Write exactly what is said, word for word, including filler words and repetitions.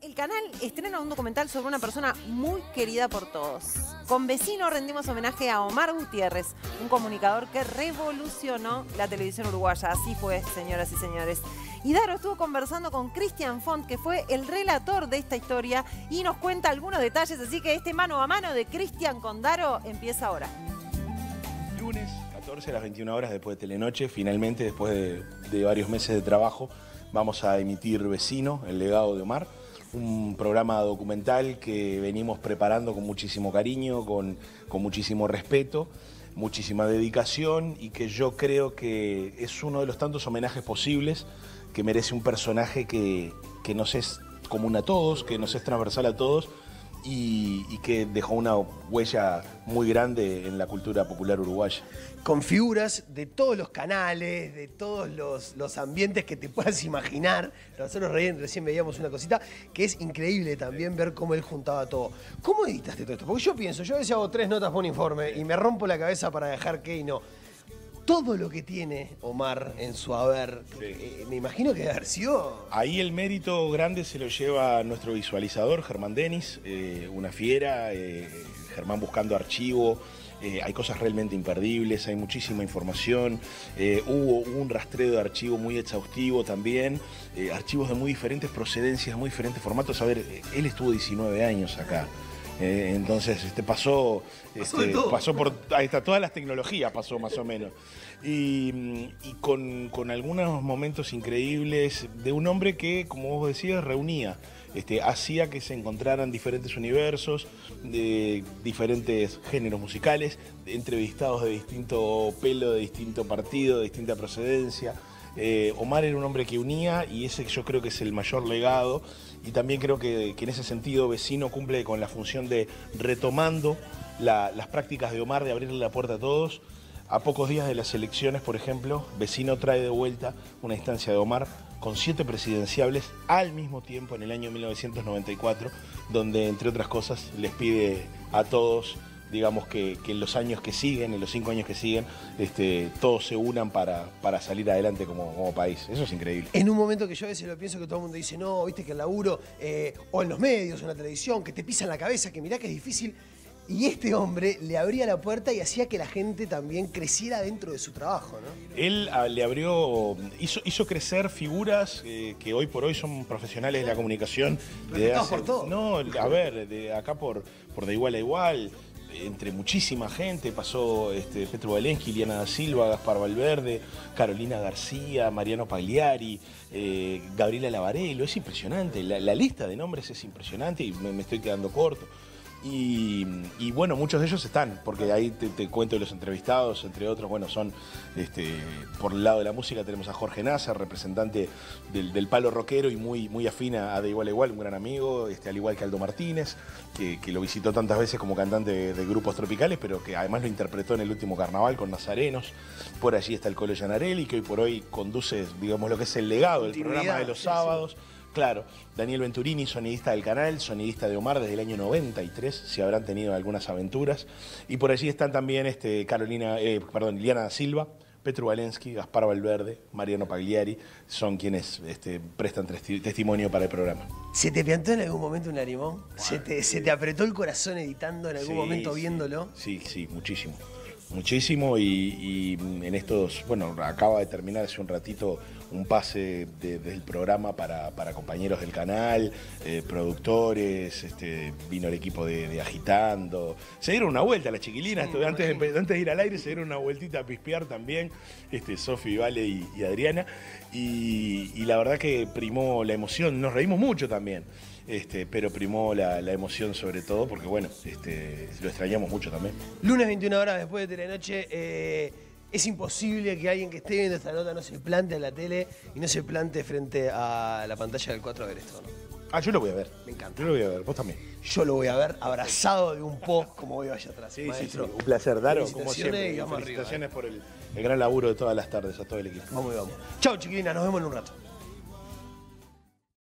El canal estrena un documental sobre una persona muy querida por todos. Con Vecino rendimos homenaje a Omar Gutiérrez, un comunicador que revolucionó la televisión uruguaya. Así fue, señoras y señores. Y Daro estuvo conversando con Cristian Font, que fue el relator de esta historia, y nos cuenta algunos detalles. Así que este mano a mano de Cristian con Daro empieza ahora. Lunes, catorce a las veintiuna horas, después de Telenoche, finalmente, después de, de varios meses de trabajo, vamos a emitir Vecino, el legado de Omar. Un programa documental que venimos preparando con muchísimo cariño, con, con muchísimo respeto, muchísima dedicación, y que yo creo que es uno de los tantos homenajes posibles que merece un personaje que, que nos es común a todos, que nos es transversal a todos y, y que dejó una huella muy grande en la cultura popular uruguaya. Con figuras de todos los canales, de todos los, los ambientes que te puedas imaginar. Nosotros recién, recién veíamos una cosita que es increíble también ver cómo él juntaba todo. ¿Cómo editaste todo esto? Porque yo pienso, yo a veces hago tres notas por un informe y me rompo la cabeza para dejar que y no. Todo lo que tiene Omar en su haber, sí. eh, me imagino que debe haber sido... Ahí el mérito grande se lo lleva nuestro visualizador, Germán Denis, eh, una fiera, eh, Germán buscando archivo. Eh, hay cosas realmente imperdibles, hay muchísima información, eh, hubo un rastreo de archivo muy exhaustivo también, eh, archivos de muy diferentes procedencias, muy diferentes formatos. A ver, él estuvo diecinueve años acá, eh, entonces este, pasó, este, pasó por ahí está, todas las tecnologías pasó más o menos. Y, y con, con algunos momentos increíbles de un hombre que, como vos decías, reunía. Este, hacía que se encontraran diferentes universos, de diferentes géneros musicales, entrevistados de distinto pelo, de distinto partido, de distinta procedencia. Eh, Omar era un hombre que unía, y ese yo creo que es el mayor legado, y también creo que, que en ese sentido Vecino cumple con la función de, retomando la, las prácticas de Omar de abrirle la puerta a todos. A pocos días de las elecciones, por ejemplo, Vecino trae de vuelta una instancia de Omar con siete presidenciables al mismo tiempo en el año mil novecientos noventa y cuatro, donde, entre otras cosas, les pide a todos, digamos, que, que en los años que siguen, en los cinco años que siguen, este, todos se unan para, para salir adelante como, como país. Eso es increíble. En un momento que yo a veces lo pienso, que todo el mundo dice, no, viste que el laburo, eh, o en los medios, o en la televisión, que te pisan la cabeza, que mirá que es difícil. Y este hombre le abría la puerta y hacía que la gente también creciera dentro de su trabajo, ¿no? Él a, le abrió, hizo, hizo crecer figuras eh, que hoy por hoy son profesionales de la comunicación. De hace, por todo. No, a ver, de acá por, por de igual a igual, entre muchísima gente, pasó este, Petru Valensky, Liana da Silva, Gaspar Valverde, Carolina García, Mariano Pagliari, eh, Gabriela Lavarello. Es impresionante, la, la lista de nombres es impresionante y me, me estoy quedando corto. Y, y bueno, muchos de ellos están, porque ahí te, te cuento de los entrevistados, entre otros, bueno, son, este, por el lado de la música tenemos a Jorge Nasser, representante del, del palo rockero y muy, muy afín a De Igual a Igual, un gran amigo, este, al igual que Aldo Martínez, que, que lo visitó tantas veces como cantante de, de grupos tropicales, pero que además lo interpretó en el último carnaval con Nazarenos. Por allí está el Colo Gianarelli, que hoy por hoy conduce, digamos, lo que es el legado del programa de los sábados. Sí, sí. Claro, Daniel Venturini, sonidista del canal, sonidista de Omar desde el año noventa y tres, si habrán tenido algunas aventuras. Y por allí están también este, Carolina, eh, perdón, Liana da Silva, Petru Valensky, Gaspar Valverde, Mariano Pagliari, son quienes este, prestan testimonio para el programa. ¿Se te piantó en algún momento un lagrimón? ¿Se te, ¿Se te apretó el corazón editando en algún sí, momento viéndolo? Sí, sí, muchísimo. Muchísimo, y, y en estos, bueno, acaba de terminar hace un ratito un pase de, del programa para, para compañeros del canal, eh, productores, este, vino el equipo de, de Agitando. Se dieron una vuelta las chiquilinas, sí, antes, de, antes de ir al aire se dieron una vueltita a pispear también, este, Sofi, Vale y, y Adriana, y, y la verdad que primó la emoción, nos reímos mucho también. Este, pero primó la, la emoción sobre todo porque, bueno, este, lo extrañamos mucho también. Lunes veintiuna horas después de Telenoche, eh, es imposible que alguien que esté viendo esta nota no se plante a la tele y no se plante frente a la pantalla del cuatro a ver esto, ¿no? Ah, yo lo voy a ver. Me encanta. Yo lo voy a ver, vos también. Yo lo voy a ver abrazado de un post como veo allá atrás. Sí, maestro. sí, sí, un placer, Daro, como siempre. Y vamos felicitaciones arriba, ¿eh? por el, el gran laburo de todas las tardes a todo el equipo. Vamos y vamos. Chau, chiquilina, nos vemos en un rato.